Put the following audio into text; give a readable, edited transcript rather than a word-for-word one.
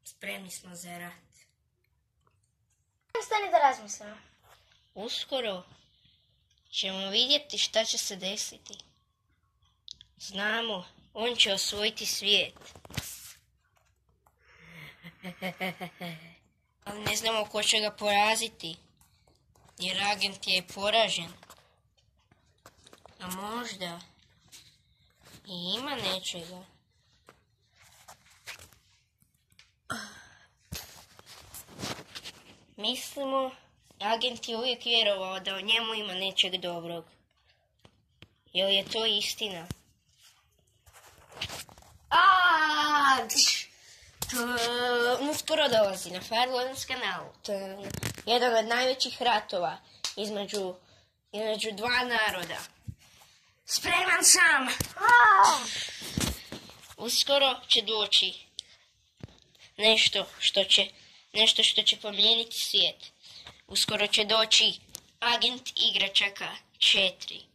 Spremni smo za rat. Stani da razmislimo. Uskoro ćemo vidjeti šta će se desiti. Znamo, on će osvojiti svijet. Ali ne znamo ko će ga poraziti, jer agent je poražen. A možda i ima nečega. Mislimo, agent je uvijek vjerovao da u njemu ima nečeg dobrog. Jel je to istina? Uskoro dolazi na Farlons kanalu. To je jedan od najvećih ratova između dva naroda. Spreman sam! Uskoro će doći nešto što će promijeniti svijet. Uskoro će doći Agent igračaka 4.